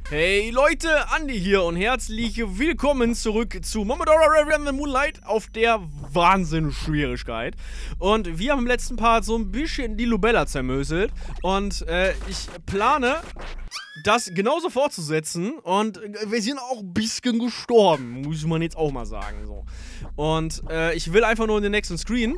Hey Leute, Andi hier und herzlich willkommen zurück zu Momodora Revenant the Moonlight auf der Wahnsinnsschwierigkeit. Und wir haben im letzten Part so ein bisschen die Lubella zermöselt und ich plane, das genauso fortzusetzen und wir sind auch ein bisschen gestorben, muss man jetzt auch mal sagen. So. Und ich will einfach nur in den nächsten Screen,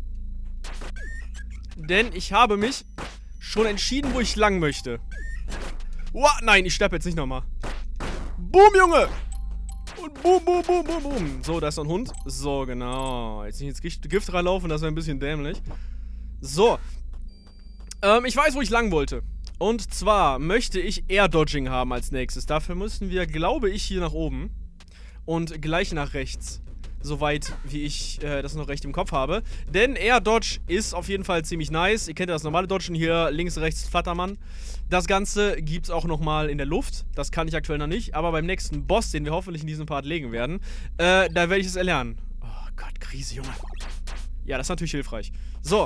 denn ich habe mich schon entschieden, wo ich lang möchte. Nein, ich sterbe jetzt nicht nochmal. Boom, Junge! Und boom, boom, boom, boom, boom. So, da ist noch ein Hund. So, genau. Jetzt nicht ins Gift reinlaufen, das wäre ein bisschen dämlich. So. Ich weiß, wo ich lang wollte. Und zwar möchte ich Air Dodging haben als nächstes. Dafür müssen wir, glaube ich, hier nach oben. Und gleich nach rechts. Soweit, wie ich das noch recht im Kopf habe. Denn Air Dodge ist auf jeden Fall ziemlich nice. Ihr kennt ja das normale Dodgen hier, links, rechts, Flattermann. Das Ganze gibt es auch nochmal in der Luft. Das kann ich aktuell noch nicht. Aber beim nächsten Boss, den wir hoffentlich in diesem Part legen werden, da werde ich es erlernen. Oh Gott, Krise, Junge. Ja, das ist natürlich hilfreich. So.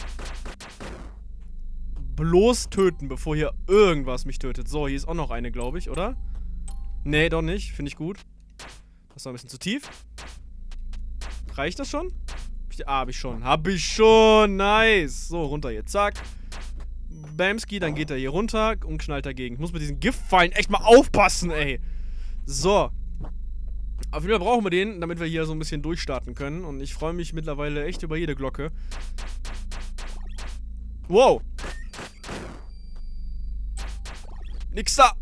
Bloß töten, bevor hier irgendwas mich tötet. So, hier ist auch noch eine, glaube ich, oder? Nee, doch nicht. Finde ich gut. Das ist noch ein bisschen zu tief. Reicht das schon? Hab ich schon. Hab ich schon. Nice. So, runter hier. Zack. Bamski, dann geht er hier runter und knallt dagegen. Ich muss mit diesen Giftpfeilen echt mal aufpassen, ey. So. Auf jeden Fall brauchen wir den, damit wir hier so ein bisschen durchstarten können. Und ich freue mich mittlerweile echt über jede Glocke. Wow. Nix da.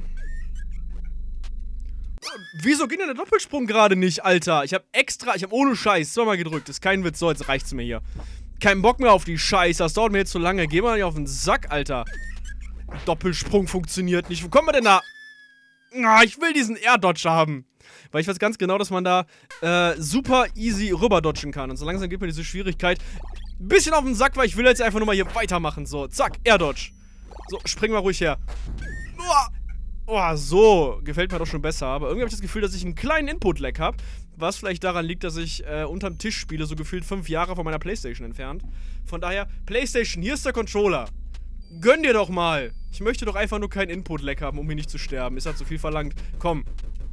Wieso ging denn der Doppelsprung gerade nicht, Alter? Ich habe ohne Scheiß zweimal gedrückt. Ist kein Witz. So, jetzt reicht's mir hier. Kein Bock mehr auf die Scheiße. Das dauert mir jetzt zu lange. Geh mal nicht auf den Sack, Alter. Doppelsprung funktioniert nicht. Wo kommen wir denn da? Ich will diesen Air Dodge haben. Weil ich weiß ganz genau, dass man da super easy rüber dodgen kann. Und so langsam geht mir diese Schwierigkeit ein bisschen auf den Sack, weil ich will jetzt einfach nur mal hier weitermachen. So, zack, Air Dodge. So, spring mal ruhig her. Oh, so. Gefällt mir doch schon besser. Aber irgendwie habe ich das Gefühl, dass ich einen kleinen Input-Lag habe. Was vielleicht daran liegt, dass ich unterm Tisch spiele, so gefühlt 5 Jahre von meiner Playstation entfernt. Von daher, Playstation, hier ist der Controller. Gönn dir doch mal. Ich möchte doch einfach nur keinen Input-Lag haben, um hier nicht zu sterben. Ist halt zu viel verlangt. Komm.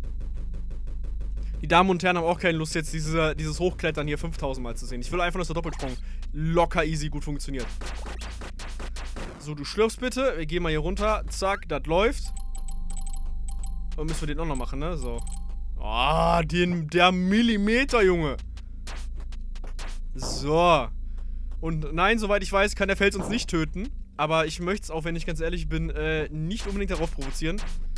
Die Damen und Herren haben auch keine Lust, jetzt dieses Hochklettern hier 5000 Mal zu sehen. Ich will einfach, dass der Doppelsprung locker easy gut funktioniert. So, du schlürfst bitte. Wir gehen mal hier runter. Zack, das läuft. Und müssen wir den auch noch machen, ne? So. Ah, der Millimeter, Junge. So. Und nein, soweit ich weiß, kann der Fels uns nicht töten. Aber ich möchte es auch, wenn ich ganz ehrlich bin, nicht unbedingt darauf provozieren.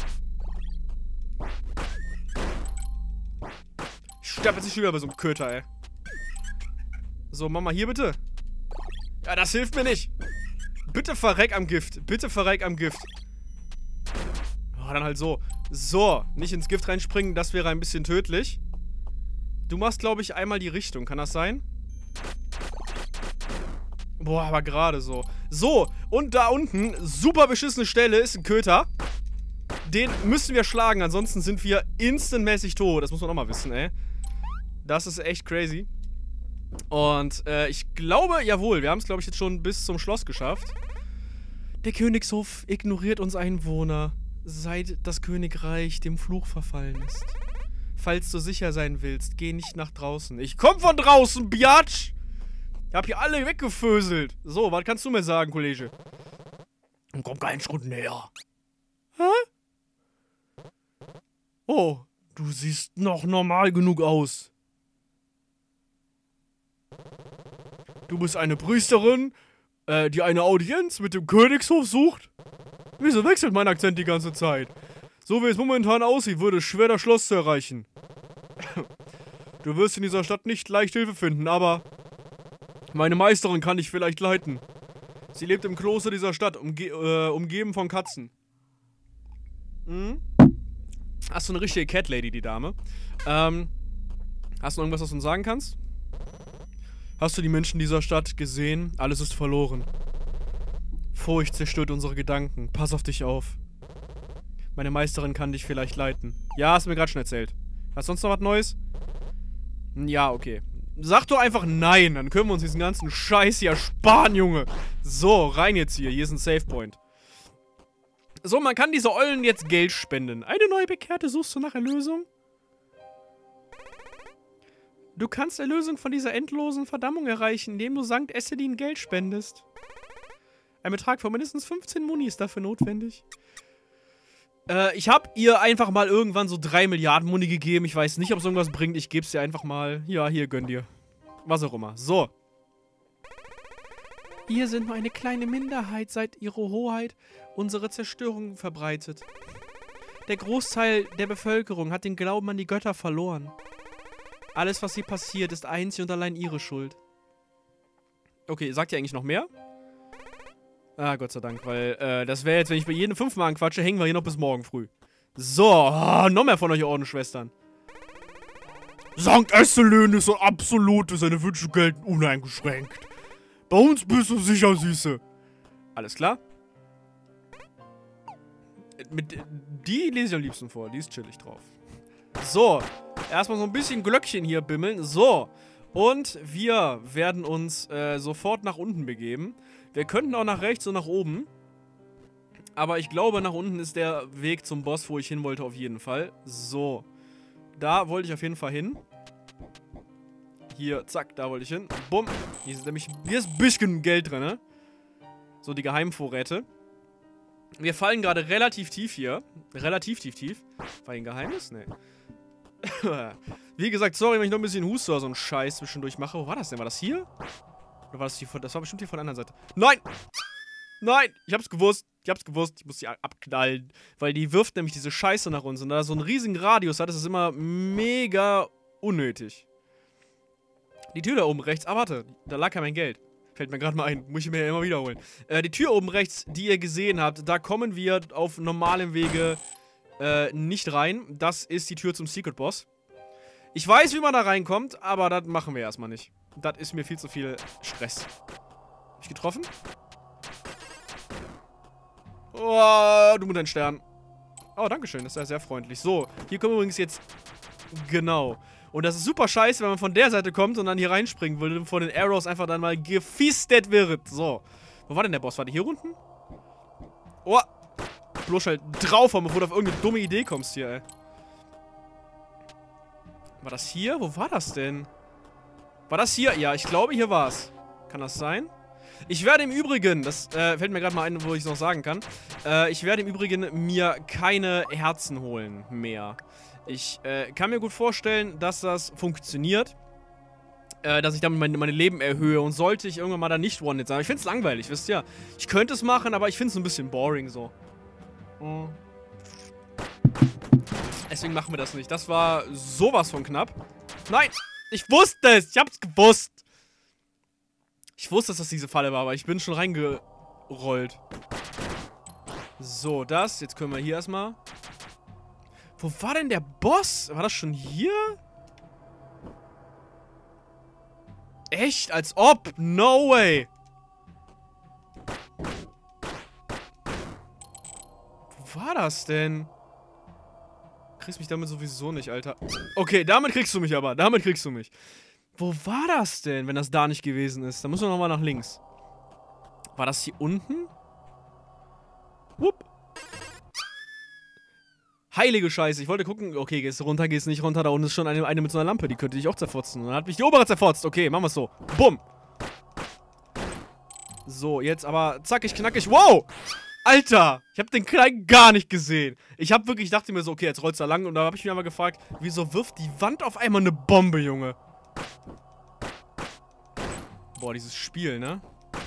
Ich sterbe jetzt nicht schon wieder bei so einem Köter, ey. So, Mama, hier bitte. Ja, das hilft mir nicht. Bitte verreck am Gift. Bitte verreck am Gift. Oh, dann halt so. So, nicht ins Gift reinspringen, das wäre ein bisschen tödlich. Du machst, glaube ich, einmal die Richtung. Kann das sein? Boah, aber gerade so. So, und da unten, super beschissene Stelle, ist ein Köter. Den müssen wir schlagen, ansonsten sind wir instantmäßig tot. Das muss man auch mal wissen, ey. Das ist echt crazy. Und, ich glaube, jawohl, wir haben es, glaube ich, jetzt schon bis zum Schloss geschafft. Der Königshof ignoriert uns Einwohner, seit das Königreich dem Fluch verfallen ist. Falls du sicher sein willst, geh nicht nach draußen. Ich komm von draußen, Biatsch! Ich hab hier alle weggeföselt. So, was kannst du mir sagen, Kollege? Komm keinen Schritt näher. Hä? Oh, du siehst noch normal genug aus. Du bist eine Priesterin, die eine Audienz mit dem Königshof sucht? Wieso wechselt mein Akzent die ganze Zeit? So wie es momentan aussieht, würde es schwer, das Schloss zu erreichen. Du wirst in dieser Stadt nicht leicht Hilfe finden, aber meine Meisterin kann dich vielleicht leiten. Sie lebt im Kloster dieser Stadt, umgeben von Katzen. Hm? Hast du eine richtige Cat Lady, die Dame? Hast du irgendwas, was du uns sagen kannst? Hast du die Menschen dieser Stadt gesehen? Alles ist verloren. Furcht zerstört unsere Gedanken. Pass auf dich auf. Meine Meisterin kann dich vielleicht leiten. Ja, hast du mir gerade schon erzählt. Hast du sonst noch was Neues? Ja, okay. Sag doch einfach nein, dann können wir uns diesen ganzen Scheiß hier sparen, Junge. So, rein jetzt hier. Hier ist ein Save Point. So, man kann diese Eulen jetzt Geld spenden. Eine neue Bekehrte, suchst du nach Erlösung? Du kannst Erlösung von dieser endlosen Verdammung erreichen, indem du Sankt Esselin Geld spendest. Ein Betrag von mindestens 15 Muni ist dafür notwendig. Ich habe ihr einfach mal irgendwann so 3 Milliarden Muni gegeben. Ich weiß nicht, ob es irgendwas bringt. Ich gebe es dir einfach mal. Ja, hier, gönn dir. Was auch immer. So. Ihr sind nur eine kleine Minderheit, seit ihre Hoheit unsere Zerstörung verbreitet. Der Großteil der Bevölkerung hat den Glauben an die Götter verloren. Alles, was hier passiert, ist einzig und allein ihre Schuld. Okay, sagt ihr eigentlich noch mehr? Ah, Gott sei Dank, weil das wäre jetzt, wenn ich bei jedem 5-mal anquatsche, hängen wir hier noch bis morgen früh. So, noch mehr von euch Ordensschwestern. Sankt Esselin ist so absolut, seine Wünsche gelten uneingeschränkt. Bei uns bist du sicher, Süße. Alles klar? Die lese ich am liebsten vor, die ist chillig drauf. So, erstmal so ein bisschen Glöckchen hier bimmeln. So, und wir werden uns sofort nach unten begeben. Wir könnten auch nach rechts und nach oben. Aber ich glaube, nach unten ist der Weg zum Boss, wo ich hin wollte, auf jeden Fall. So, da wollte ich auf jeden Fall hin. Hier, zack, da wollte ich hin. Bumm. Hier ist nämlich, hier ist ein bisschen Geld drin, ne? So, die Geheimvorräte. Wir fallen gerade relativ tief hier. Relativ tief. War hier ein Geheimnis? Nee. Wie gesagt, sorry, wenn ich noch ein bisschen Huste oder so einen Scheiß zwischendurch mache. Wo war das denn? War das hier? Oder war das hier von, das war bestimmt hier von der anderen Seite. Nein! Nein! Ich hab's gewusst. Ich muss die abknallen. Weil die wirft nämlich diese Scheiße nach uns. Und da so einen riesigen Radius hat, ist es immer mega unnötig. Die Tür da oben rechts. Ah, warte. Da lag ja mein Geld. Fällt mir gerade mal ein. Muss ich mir ja immer wiederholen. Die Tür oben rechts, die ihr gesehen habt, da kommen wir auf normalem Wege nicht rein. Das ist die Tür zum Secret Boss. Ich weiß, wie man da reinkommt, aber das machen wir erstmal nicht. Das ist mir viel zu viel Stress. Hab ich getroffen? Oh, du mit deinen Stern. Oh, dankeschön. Das ist ja sehr freundlich. So, hier kommen wir übrigens jetzt... Genau. Und das ist super scheiße, wenn man von der Seite kommt und dann hier reinspringen will und von den Arrows einfach dann mal gefistet wird. So. Wo war denn der Boss? War der hier unten? Oh. Bloß halt draufhauen, bevor du auf irgendeine dumme Idee kommst hier, ey. War das hier? Wo war das denn? War das hier? Ja, ich glaube, hier war's. Kann das sein? Ich werde im Übrigen, das fällt mir gerade mal ein, wo ich es noch sagen kann. Ich werde im Übrigen mir keine Herzen holen mehr. Ich kann mir gut vorstellen, dass das funktioniert. Dass ich damit meine Leben erhöhe. Und sollte ich irgendwann mal da nicht One-Hit sein. Ich finde es langweilig, wisst ihr? Ich könnte es machen, aber ich finde es ein bisschen boring so. Deswegen machen wir das nicht. Das war sowas von knapp. Nein! Ich wusste es! Ich hab's gewusst! Ich wusste, dass das diese Falle war, aber ich bin schon reingerollt. So, das. Jetzt können wir hier erstmal... Wo war denn der Boss? War das schon hier? Echt? Als ob? No way! Wo war das denn? Du kriegst mich damit sowieso nicht, Alter. Okay, damit kriegst du mich aber. Damit kriegst du mich. Wo war das denn, wenn das da nicht gewesen ist? Da müssen wir nochmal nach links. War das hier unten? Wupp. Heilige Scheiße, ich wollte gucken. Okay, gehst du runter, gehst nicht runter. Da unten ist schon eine mit so einer Lampe, die könnte dich auch zerfotzen. Und dann hat mich die obere zerfotzt. Okay, machen wir es so. Bumm. So, jetzt aber zackig, knackig. Wow! Alter! Ich hab den Kleinen gar nicht gesehen. Ich dachte mir so, okay, jetzt rollt's da lang. Und da habe ich mich einmal gefragt, wieso wirft die Wand auf einmal eine Bombe, Junge? Boah, dieses Spiel, ne?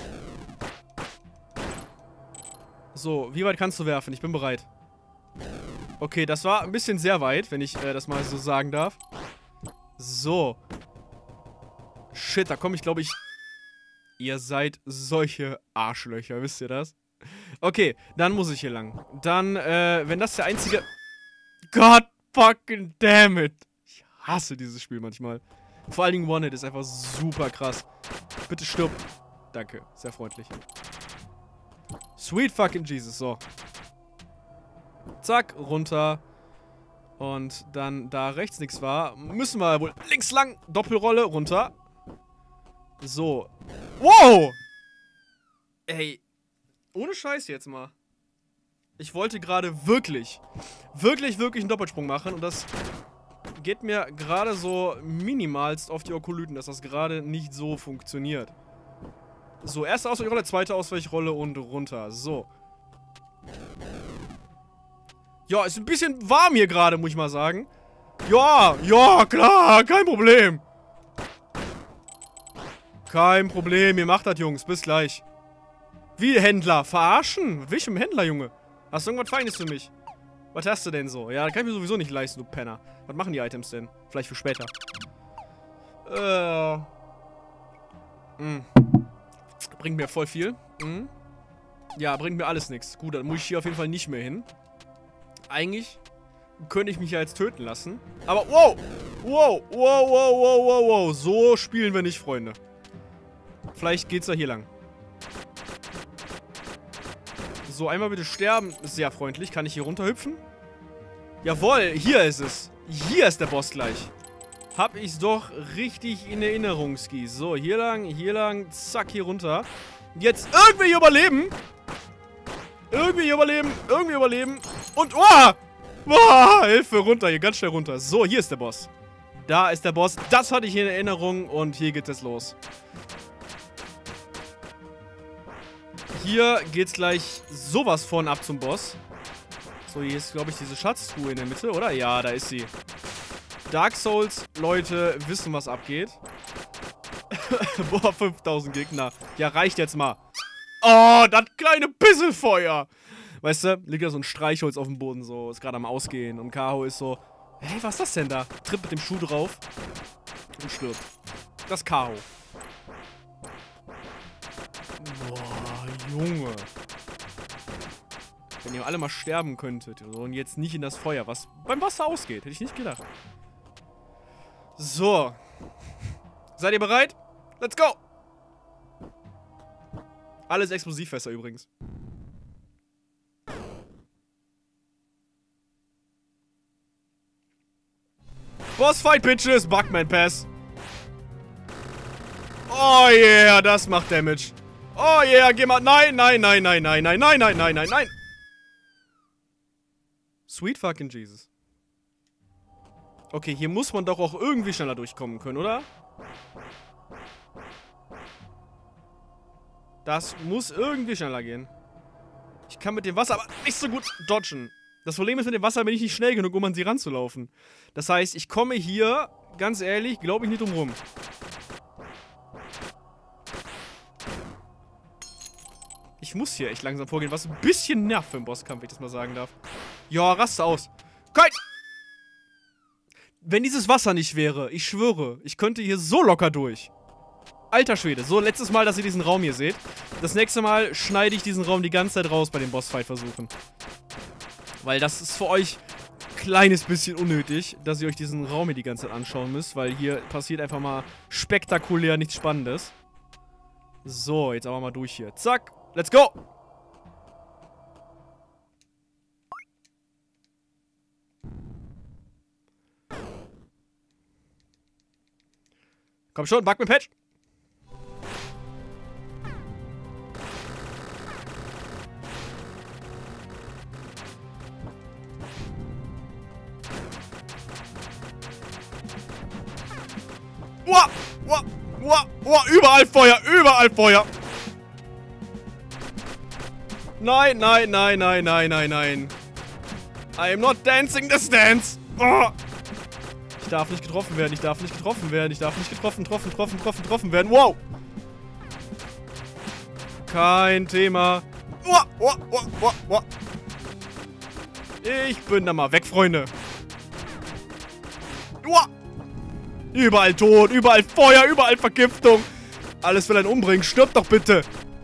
So, wie weit kannst du werfen? Ich bin bereit. Okay, das war ein bisschen sehr weit, wenn ich das mal so sagen darf. So. Shit, da komme ich, glaube ich... Ihr seid solche Arschlöcher, wisst ihr das? Okay, dann muss ich hier lang. Dann, wenn das der einzige... God fucking damn it. Ich hasse dieses Spiel manchmal. Vor allen Dingen One-Hit ist einfach super krass. Bitte stirb. Danke, sehr freundlich. Sweet fucking Jesus, so. Zack, runter. Und dann, da rechts nichts war, müssen wir wohl links lang. Doppelrolle, runter. So. Wow! Ey. Ohne Scheiß jetzt mal. Ich wollte gerade wirklich einen Doppelsprung machen und das geht mir gerade so minimalst auf die Okolyten, dass das gerade nicht so funktioniert. So, erste Ausweichrolle, zweite Ausweichrolle und runter. So. Ja, ist ein bisschen warm hier gerade, muss ich mal sagen. Ja, klar, kein Problem. Kein Problem, ihr macht das, Jungs. Bis gleich. Wie, Händler? Verarschen? Welchem Händler, Junge? Hast du irgendwas Feines für mich? Was hast du denn so? Ja, das kann ich mir sowieso nicht leisten, du Penner. Was machen die Items denn? Vielleicht für später. Bringt mir voll viel. Ja, bringt mir alles nichts. Gut, dann muss ich hier auf jeden Fall nicht mehr hin. Eigentlich könnte ich mich ja jetzt töten lassen. Aber, wow. So spielen wir nicht, Freunde. Vielleicht geht's ja hier lang. So, einmal bitte sterben. Sehr freundlich. Kann ich hier runterhüpfen? Jawohl, hier ist es. Hier ist der Boss gleich. Hab ich's doch richtig in Erinnerung, Skis. So, hier lang, zack, hier runter. Jetzt irgendwie überleben. Irgendwie überleben. Und, Hilfe, runter, hier, ganz schnell runter. So, hier ist der Boss. Da ist der Boss. Das hatte ich in Erinnerung und hier geht es los. Hier geht's gleich sowas von ab zum Boss. So, hier ist, glaube ich, diese Schatztruhe in der Mitte, oder? Ja, da ist sie. Dark Souls, Leute, wissen, was abgeht. Boah, 5000 Gegner. Ja, reicht jetzt mal. Oh, das kleine Bisselfeuer. Weißt du, liegt da so ein Streichholz auf dem Boden, so, ist gerade am Ausgehen. Und Kaho ist so, hey, was ist das denn da? Tritt mit dem Schuh drauf und stirbt. Das ist Kaho. Boah, Junge. Wenn ihr alle mal sterben könntet und jetzt nicht in das Feuer, was beim Wasser ausgeht, hätte ich nicht gedacht. So. Seid ihr bereit? Let's go! Alles Explosivfässer übrigens. Bossfight, Bitches! Bugman Pass. Oh yeah, das macht Damage. Oh yeah, geh mal. Nein. Sweet fucking Jesus. Okay, hier muss man doch auch irgendwie schneller durchkommen können, oder? Das muss irgendwie schneller gehen. Ich kann mit dem Wasser aber nicht so gut dodgen. Das Problem ist, mit dem Wasser bin ich nicht schnell genug, um an sie ranzulaufen. Das heißt, ich komme hier, ganz ehrlich, glaube ich nicht drum rum. Ich muss hier echt langsam vorgehen, was ein bisschen nervt für einen Bosskampf, wenn ich das mal sagen darf. Ja, raste aus. Kein... Wenn dieses Wasser nicht wäre, ich schwöre, ich könnte hier so locker durch. Alter Schwede, so letztes Mal, dass ihr diesen Raum hier seht. Das nächste Mal schneide ich diesen Raum die ganze Zeit raus bei den Bossfight-Versuchen. Weil das ist für euch ein kleines bisschen unnötig, dass ihr euch diesen Raum hier die ganze Zeit anschauen müsst, weil hier passiert einfach mal spektakulär nichts Spannendes. So, jetzt aber mal durch hier. Zack, let's go! Komm schon, Bugman Patch! Überall Feuer, überall Feuer. Nein. I am not dancing this dance. Oh. Ich darf nicht getroffen werden, getroffen werden. Wow. Kein Thema. Ich bin da mal weg, Freunde. Überall Tod, überall Feuer, überall Vergiftung. Alles will einen umbringen. Stirb doch bitte.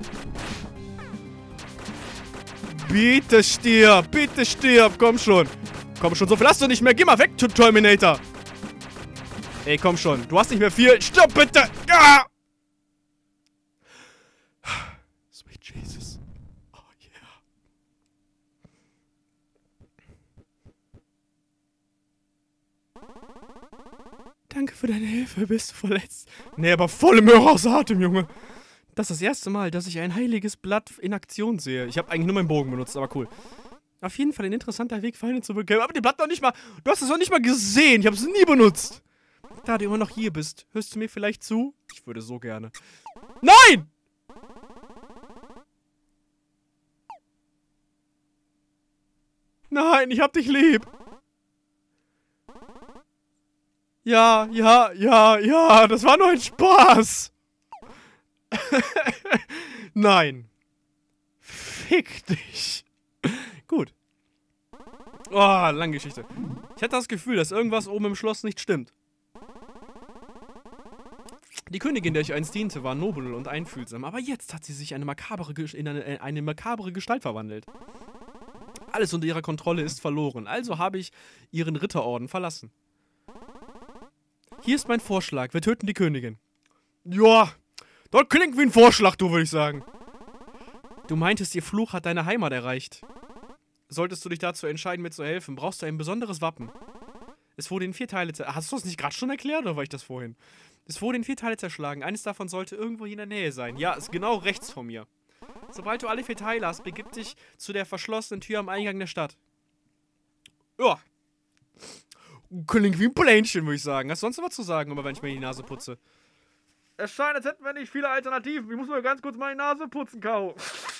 Bitte stirb, komm schon. Komm schon, so viel hast du nicht mehr. Geh mal weg, Terminator. Ey, komm schon. Du hast nicht mehr viel. Stirb bitte. Ja! Sweet Jesus. Oh yeah. Danke für deine Hilfe, bist du verletzt? Nee, aber volle Möhre aus Atem, Junge. Das ist das erste Mal, dass ich ein heiliges Blatt in Aktion sehe. Ich habe eigentlich nur meinen Bogen benutzt, aber cool. Auf jeden Fall ein interessanter Weg, Feinde zu bekämpfen. Aber die Blatt noch nicht mal. Du hast es noch nicht mal gesehen. Ich habe es nie benutzt. Da du immer noch hier bist, hörst du mir vielleicht zu? Ich würde so gerne. Nein! Nein, ich hab dich lieb. Ja, ja, ja, ja, das war nur ein Spaß. Nein. Fick dich. Gut. Oh, lange Geschichte. Ich hatte das Gefühl, dass irgendwas oben im Schloss nicht stimmt. Die Königin, der ich einst diente, war nobel und einfühlsam, aber jetzt hat sie sich in eine makabere Gestalt verwandelt. Alles unter ihrer Kontrolle ist verloren, also habe ich ihren Ritterorden verlassen. Hier ist mein Vorschlag, wir töten die Königin. Ja, das klingt wie ein Vorschlag, du, würde ich sagen. Du meintest, ihr Fluch hat deine Heimat erreicht. Solltest du dich dazu entscheiden, mir zu helfen, brauchst du ein besonderes Wappen. Es wurde in 4 Teile zerschlagen. Hast du das nicht gerade schon erklärt, oder war ich das vorhin? Es wurde in 4 Teile zerschlagen. Eines davon sollte irgendwo hier in der Nähe sein. Ja, ist genau rechts von mir. Sobald du alle 4 Teile hast, begib dich zu der verschlossenen Tür am Eingang der Stadt. Ja. Klingt wie ein Plänchen, würde ich sagen. Hast du sonst noch was zu sagen, aber wenn ich mir die Nase putze? Es scheint, als hätten wir nicht viele Alternativen. Ich muss mal ganz kurz meine Nase putzen, Kau.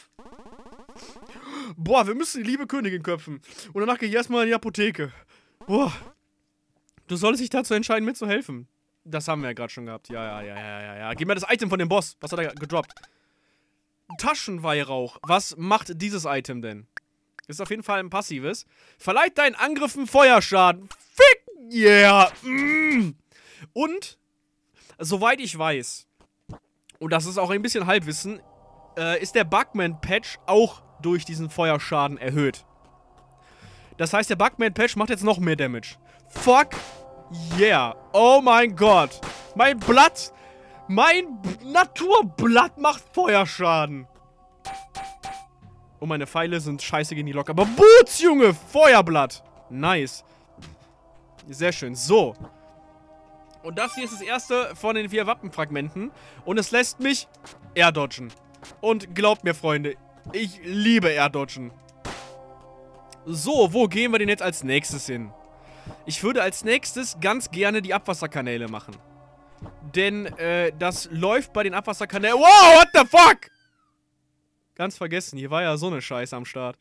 Boah, wir müssen die liebe Königin köpfen. Und danach gehe ich erstmal in die Apotheke. Boah. Du solltest dich dazu entscheiden, mir zu helfen. Das haben wir ja gerade schon gehabt. Ja. Gib mir das Item von dem Boss. Was hat er gedroppt? Taschenweihrauch. Was macht dieses Item denn? Ist auf jeden Fall ein passives. Verleiht deinen Angriffen Feuerschaden. Fick! Yeah! Und, soweit ich weiß, und das ist auch ein bisschen Halbwissen, ist der Bugman-Patch auch durch diesen Feuerschaden erhöht. Das heißt, der Bugman-Patch macht jetzt noch mehr Damage. Fuck yeah. Oh mein Gott. Mein Blatt, mein Naturblatt macht Feuerschaden. Und meine Pfeile sind scheiße gegen die Lok. Aber Boots, Junge, Feuerblatt. Nice. Sehr schön. So. Und das hier ist das erste von den 4 Wappenfragmenten. Und es lässt mich airdodgen. Und glaubt mir, Freunde, ich liebe airdodgen. So, wo gehen wir denn jetzt als nächstes hin? Ich würde als nächstes ganz gerne die Abwasserkanäle machen. Denn, das läuft bei den Abwasserkanälen... Wow, what the fuck? Ganz vergessen, hier war ja so eine Scheiße am Start.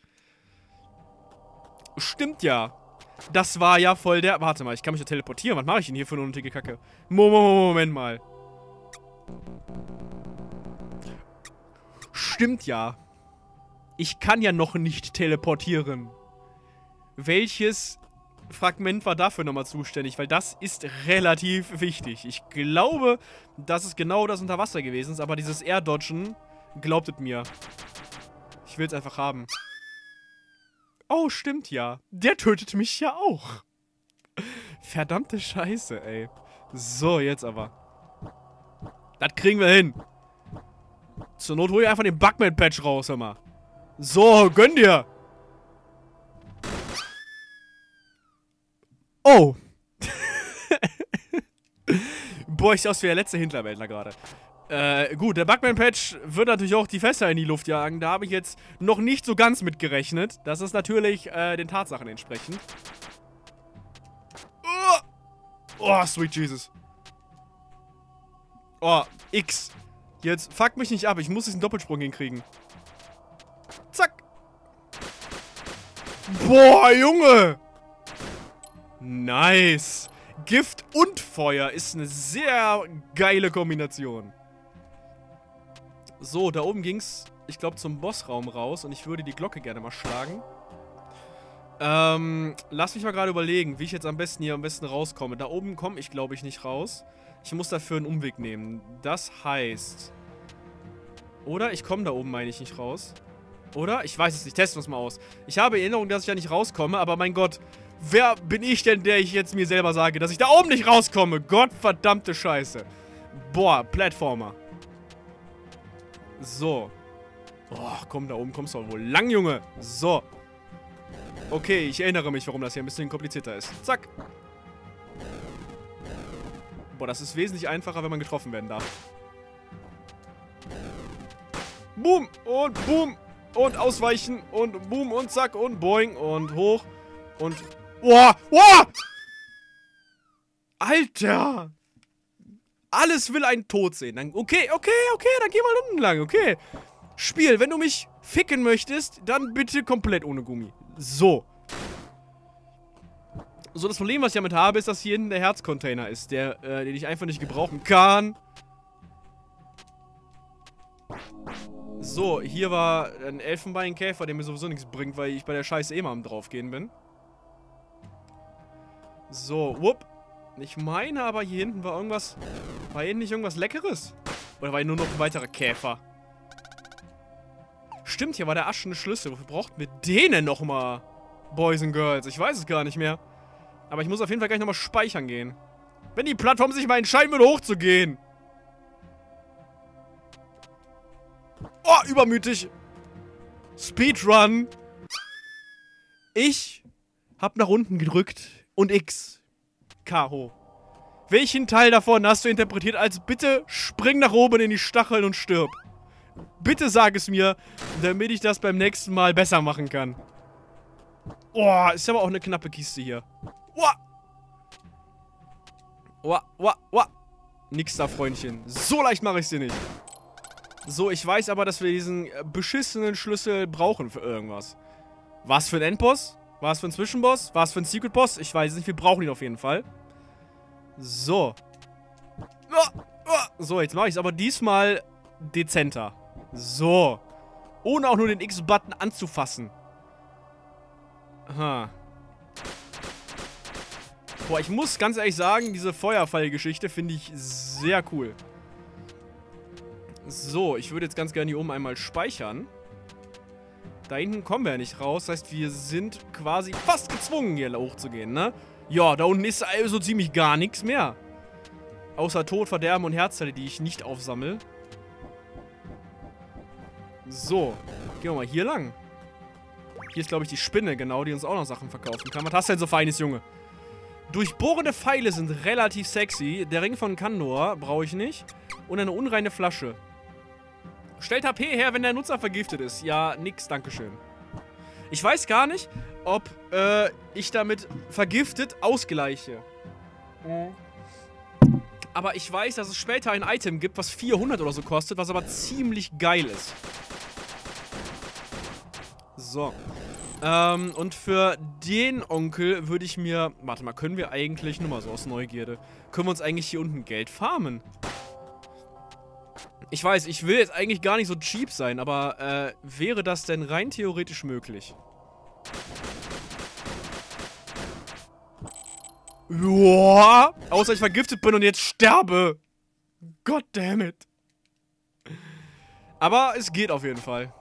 Stimmt ja. Das war ja voll der... Warte mal, ich kann mich ja teleportieren. Was mache ich denn hier für eine unnötige Kacke? Moment mal. Stimmt ja. Ich kann ja noch nicht teleportieren. Welches Fragment war dafür nochmal zuständig? Weil das ist relativ wichtig. Ich glaube, dass es genau das unter Wasser gewesen ist, aber dieses Airdodgen, glaubt es mir. Ich will es einfach haben. Oh, stimmt ja. Der tötet mich ja auch. Verdammte Scheiße, ey. So, jetzt aber. Das kriegen wir hin. Zur Not hol ich einfach den Bugman-Patch raus, hör mal. So, gönn dir. Oh. Boah, ich sehe aus wie der letzte Hinterwäldler gerade. Gut, der Bugman-Patch wird natürlich auch die Fässer in die Luft jagen. Da habe ich jetzt noch nicht so ganz mit gerechnet. Das ist natürlich den Tatsachen entsprechend. Oh, sweet Jesus. Oh, X. Jetzt fuck mich nicht ab. Ich muss diesen Doppelsprung hinkriegen. Zack. Boah, Junge. Nice. Gift und Feuer ist eine sehr geile Kombination. So, da oben ging's, ich glaube, zum Bossraum raus. Und ich würde die Glocke gerne mal schlagen. Lass mich mal gerade überlegen, wie ich jetzt am besten hier rauskomme. Da oben komme ich, glaube ich, nicht raus. Ich muss dafür einen Umweg nehmen. Das heißt... Oder? Ich komme da oben, meine ich, nicht raus. Oder? Ich weiß es nicht. Testen wir es mal aus. Ich habe Erinnerung, dass ich da nicht rauskomme, aber mein Gott... Wer bin ich denn, der ich jetzt mir selber sage, dass ich da oben nicht rauskomme? Gottverdammte Scheiße. Boah, Plattformer. So. Oh, komm, da oben kommst du wohl lang, Junge. So. Okay, ich erinnere mich, warum das hier ein bisschen komplizierter ist. Zack. Boah, das ist wesentlich einfacher, wenn man getroffen werden darf. Boom und boom. Und ausweichen. Und boom und zack und boing. Und hoch. Und... Boah! Boah! Alter! Alles will einen tot sehen. Dann, okay, dann geh mal unten lang, okay. Spiel, wenn du mich ficken möchtest, dann bitte komplett ohne Gummi. So. So, das Problem, was ich damit habe, ist, dass hier hinten der Herzcontainer ist, den ich einfach nicht gebrauchen kann. So, hier war ein Elfenbeinkäfer, der mir sowieso nichts bringt, weil ich bei der Scheiße eh mal am draufgehen bin. So, whoop. Ich meine aber, hier hinten war irgendwas... War hier hinten nicht irgendwas Leckeres? Oder war hier nur noch ein weiterer Käfer? Stimmt, hier war der aschene Schlüssel. Wofür brauchten wir den denn nochmal? Boys and Girls, ich weiß es gar nicht mehr. Aber ich muss auf jeden Fall gleich nochmal speichern gehen. Wenn die Plattform sich mal entscheiden würde, hochzugehen. Oh, übermütig. Speedrun. Ich hab nach unten gedrückt und X. K-Ho. Welchen Teil davon hast du interpretiert als bitte spring nach oben in die Stacheln und stirb? Bitte sag es mir, damit ich das beim nächsten Mal besser machen kann. Oh, ist aber auch eine knappe Kiste hier. Nix da, Freundchen. So leicht mache ich dir nicht. So, ich weiß aber, dass wir diesen beschissenen Schlüssel brauchen für irgendwas. Was für ein Endboss? Was für ein Zwischenboss? Was für ein Secret Boss? Ich weiß es nicht, wir brauchen ihn auf jeden Fall. So. So, jetzt mache ich es aber diesmal dezenter. So. Ohne auch nur den X-Button anzufassen. Aha. Boah, ich muss ganz ehrlich sagen, diese Feuerfall-Geschichte finde ich sehr cool. So, ich würde jetzt ganz gerne hier oben einmal speichern. Da hinten kommen wir ja nicht raus. Das heißt, wir sind quasi fast gezwungen, hier hochzugehen, ne? Ja, da unten ist also ziemlich gar nichts mehr. Außer Tod, Verderben und Herzzelle, die ich nicht aufsammle. So, gehen wir mal hier lang. Hier ist, glaube ich, die Spinne, genau, die uns auch noch Sachen verkaufen kann. Was hast du denn so feines, Junge? Durchbohrende Pfeile sind relativ sexy. Der Ring von Kandor brauche ich nicht. Und eine unreine Flasche. Stellt HP her, wenn der Nutzer vergiftet ist. Ja, nix, dankeschön. Ich weiß gar nicht, ob ich damit vergiftet ausgleiche. Aber ich weiß, dass es später ein Item gibt, was 400 oder so kostet, was aber ziemlich geil ist. So. Und für den Onkel würde ich mir... Warte mal, können wir eigentlich... Nur mal so aus Neugierde. Können wir uns eigentlich hier unten Geld farmen? Ich weiß, ich will jetzt eigentlich gar nicht so cheap sein, aber wäre das denn rein theoretisch möglich? Joa! Außer ich vergiftet bin und jetzt sterbe. God damn it. Aber es geht auf jeden Fall.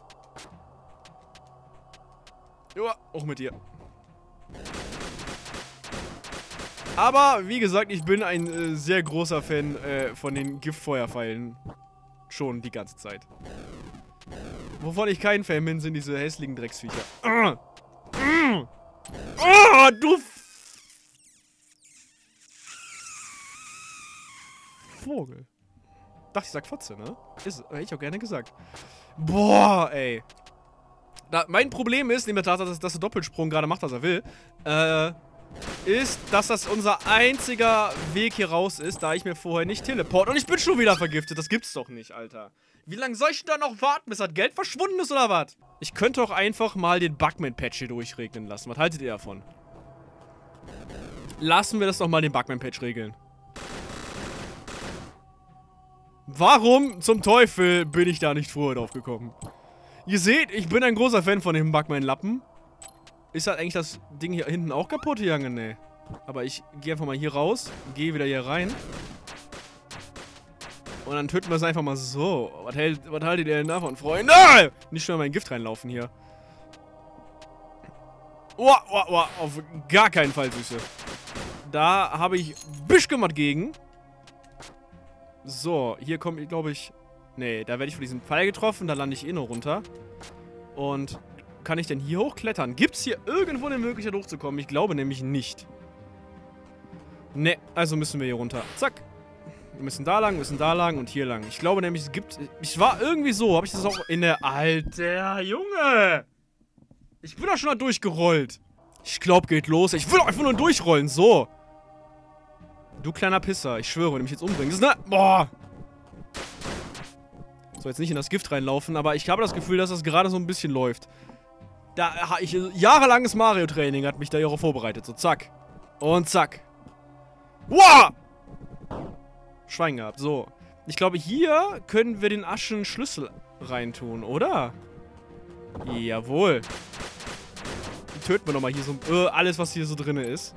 Joa, auch mit dir. Aber, wie gesagt, ich bin ein sehr großer Fan von den Giftfeuerpfeilen. Schon die ganze Zeit. Wovon ich kein Fan bin, sind diese hässlichen Drecksviecher. Du Vogel. Dachte, ich sag Fotze, ne? Hätte ich auch gerne gesagt. Boah, ey. Mein Problem ist, neben der Tatsache, dass der Doppelsprung gerade macht, was er will, ist, dass das unser einziger Weg hier raus ist, da ich mir vorher nicht teleport. Und ich bin schon wieder vergiftet. Das gibt's doch nicht, Alter. Wie lange soll ich denn da noch warten, bis das Geld verschwunden ist, oder was? Ich könnte auch einfach mal den Bugman-Patch hier durchregnen lassen. Was haltet ihr davon? Lassen wir das doch mal den Bugman-Patch regeln. Warum zum Teufel bin ich da nicht vorher drauf gekommen? Ihr seht, ich bin ein großer Fan von dem Bugman-Lappen. Ist halt eigentlich das Ding hier hinten auch kaputt gegangen? Nee. Aber ich gehe einfach mal hier raus, gehe wieder hier rein. Und dann töten wir es einfach mal so. Was haltet ihr denn davon, Freunde? Nicht schon mal in Gift reinlaufen hier. Auf gar keinen Fall, Süße. Da habe ich Bischgemacht gegen. So, hier kommt, glaube ich... Nee, da werde ich von diesem Pfeil getroffen, da lande ich eh nur runter. Und kann ich denn hier hochklettern? Gibt es hier irgendwo eine Möglichkeit hochzukommen? Ich glaube nämlich nicht. Nee, also müssen wir hier runter. Zack. Wir müssen da lang und hier lang. Ich glaube nämlich, es gibt... Ich war irgendwie so, habe ich das auch in der... Alter, Junge! Ich bin doch schon da durchgerollt. Ich glaube, geht los. Ich will doch einfach nur durchrollen, so. Du kleiner Pisser, ich schwöre, wenn du mich jetzt umbringst. Das ist eine... Boah! So, jetzt nicht in das Gift reinlaufen, aber ich habe das Gefühl, dass das gerade so ein bisschen läuft. Jahrelanges Mario-Training hat mich da darauf vorbereitet. So, zack. Und zack. Wow! Schwein gehabt, so. Ich glaube, hier können wir den Aschenschlüssel reintun, oder? Jawohl. Die töten wir nochmal hier so alles, was hier so drin ist.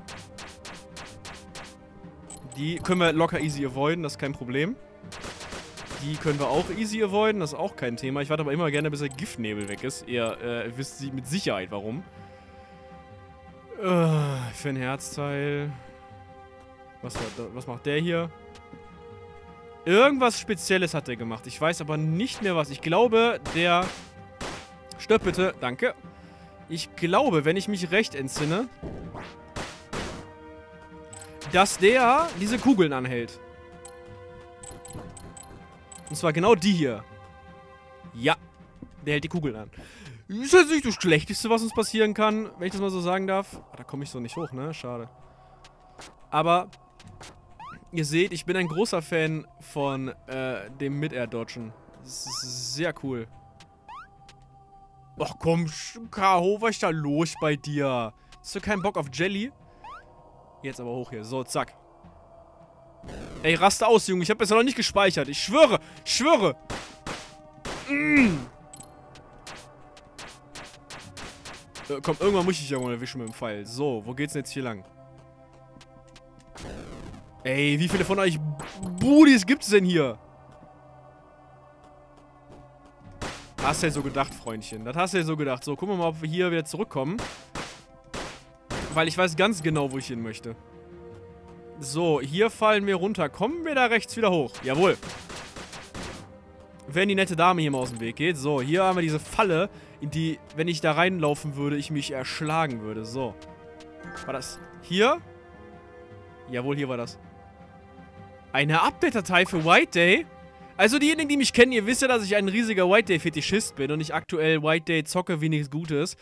Die können wir locker easy avoiden, das ist kein Problem. Die können wir auch easy avoiden, das ist auch kein Thema. Ich warte aber immer gerne, bis der Giftnebel weg ist. Ihr wisst mit Sicherheit, warum. Für ein Herzteil. Was macht der hier? Irgendwas Spezielles hat der gemacht. Ich weiß aber nicht mehr was. Ich glaube, der... Stirb bitte. Danke. Ich glaube, wenn ich mich recht entsinne, dass der diese Kugeln anhält. Und zwar genau die hier. Ja. Der hält die Kugeln an. Ist jetzt nicht das Schlechteste, was uns passieren kann, wenn ich das mal so sagen darf. Da komme ich so nicht hoch, ne? Schade. Aber... Ihr seht, ich bin ein großer Fan von dem Mid-Air-Dodgen. Das ist sehr cool. Ach komm, K.O., was ist da los bei dir? Hast du keinen Bock auf Jelly? Jetzt aber hoch hier. So, zack. Ey, raste aus, Junge. Ich habe bisher noch nicht gespeichert. Ich schwöre. Ich schwöre. Komm, irgendwann muss ich ja mal erwischen mit dem Pfeil. So, wo geht's denn jetzt hier lang? Ey, wie viele von euch Budis gibt's denn hier? Hast du ja so gedacht, Freundchen. Das hast du ja so gedacht. So, gucken wir mal, ob wir hier wieder zurückkommen. Weil ich weiß ganz genau, wo ich hin möchte. So, hier fallen wir runter. Kommen wir da rechts wieder hoch? Jawohl. Wenn die nette Dame hier mal aus dem Weg geht. So, hier haben wir diese Falle, in die, wenn ich da reinlaufen würde, ich mich erschlagen würde. So. War das hier? Jawohl, hier war das. Eine Update-Datei für White Day? Also diejenigen, die mich kennen, ihr wisst ja, dass ich ein riesiger White Day-Fetischist bin und ich aktuell White Day zocke wie nichts Gutes.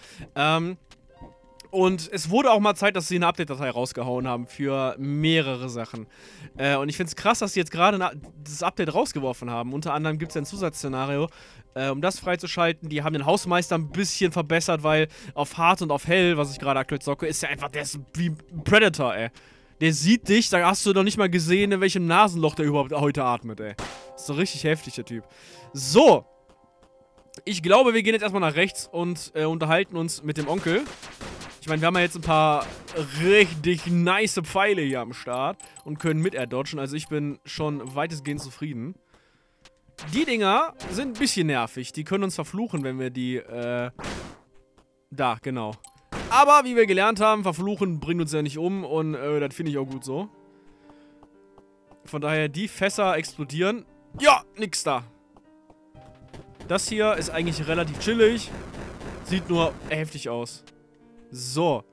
Und es wurde auch mal Zeit, dass sie eine Update-Datei rausgehauen haben für mehrere Sachen. Und ich finde es krass, dass sie jetzt gerade das Update rausgeworfen haben. Unter anderem gibt es ja ein Zusatzszenario, um das freizuschalten. Die haben den Hausmeister ein bisschen verbessert, weil auf Hard und auf Hell, was ich gerade aktuell zocke, ist ja einfach, der ist wie ein Predator, ey. Der sieht dich, da hast du noch nicht mal gesehen, in welchem Nasenloch der überhaupt heute atmet, ey. Ist so richtig heftig, der Typ. So. Ich glaube, wir gehen jetzt erstmal nach rechts und unterhalten uns mit dem Onkel. Ich meine, wir haben ja jetzt ein paar richtig nice Pfeile hier am Start und können mit dodgen. Also ich bin schon weitestgehend zufrieden. Die Dinger sind ein bisschen nervig. Die können uns verfluchen, wenn wir die, da, genau. Aber, wie wir gelernt haben, verfluchen bringt uns ja nicht um und das finde ich auch gut so. Von daher, die Fässer explodieren. Ja, nix da. Das hier ist eigentlich relativ chillig. Sieht nur heftig aus. So.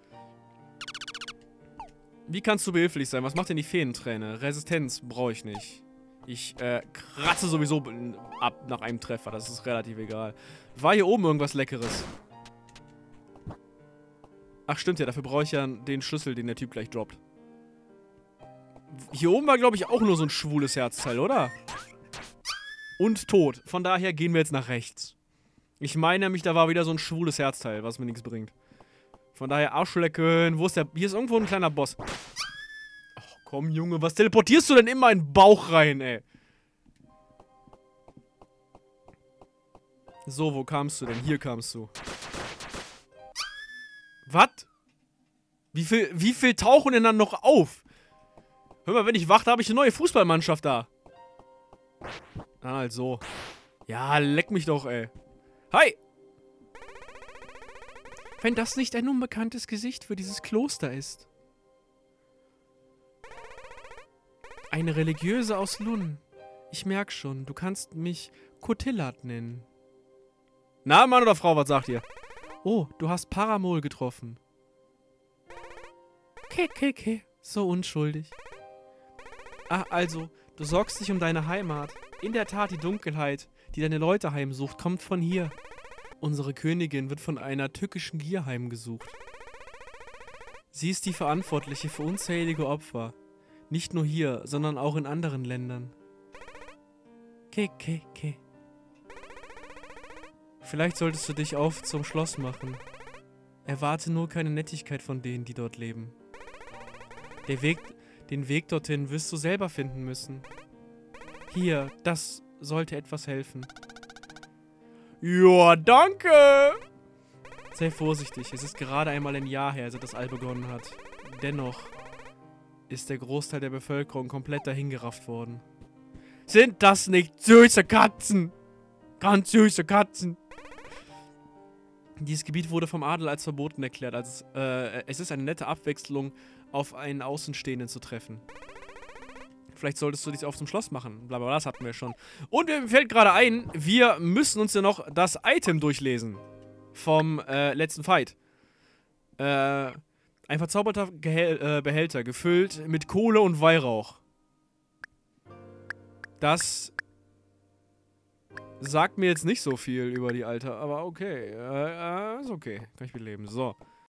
Wie kannst du behilflich sein? Was macht denn die Feenträne? Resistenz brauche ich nicht. Ich kratze sowieso ab nach einem Treffer. Das ist relativ egal. War hier oben irgendwas Leckeres? Ach, stimmt ja. Dafür brauche ich ja den Schlüssel, den der Typ gleich droppt. Hier oben war, glaube ich, auch nur so ein schwules Herzteil, oder? Und tot. Von daher gehen wir jetzt nach rechts. Ich meine nämlich, da war wieder so ein schwules Herzteil, was mir nichts bringt. Von daher Arschlecken. Wo ist der? Hier ist irgendwo ein kleiner Boss. Ach komm, Junge. Was teleportierst du denn immer in den Bauch rein, ey? So, wo kamst du denn? Hier kamst du. Was? Wie viel tauchen denn dann noch auf? Hör mal, wenn ich wach, habe ich eine neue Fußballmannschaft da. Dann halt so. Ja, leck mich doch, ey. Hi! Wenn das nicht ein unbekanntes Gesicht für dieses Kloster ist. Eine Religiöse aus Lun. Ich merk schon, du kannst mich Kotillat nennen. Na, Mann oder Frau, was sagt ihr? Oh, du hast Paramol getroffen. Okay, so unschuldig. Ah, also, Du sorgst dich um deine Heimat. In der Tat, die Dunkelheit, die deine Leute heimsucht, kommt von hier. Unsere Königin wird von einer tückischen Gier heimgesucht. Sie ist die Verantwortliche für unzählige Opfer. Nicht nur hier, sondern auch in anderen Ländern. Okay. Vielleicht solltest du dich auf zum Schloss machen. Erwarte nur keine Nettigkeit von denen, die dort leben. Den Weg dorthin wirst du selber finden müssen. Hier, das sollte etwas helfen. Ja, danke! Sei vorsichtig, es ist gerade einmal ein Jahr her, seit das All begonnen hat. Dennoch ist der Großteil der Bevölkerung komplett dahingerafft worden. Sind das nicht süße Katzen? Ganz süße Katzen. Dieses Gebiet wurde vom Adel als verboten erklärt. Es ist eine nette Abwechslung, auf einen Außenstehenden zu treffen. Vielleicht solltest du dich auf zum Schloss machen. Blablabla, das hatten wir schon. Und mir fällt gerade ein, wir müssen uns ja noch das Item durchlesen. Vom letzten Fight. Ein verzauberter Behälter, gefüllt mit Kohle und Weihrauch. Das sagt mir jetzt nicht so viel über die Alte, aber okay. Ist okay. Kann ich mitleben. So.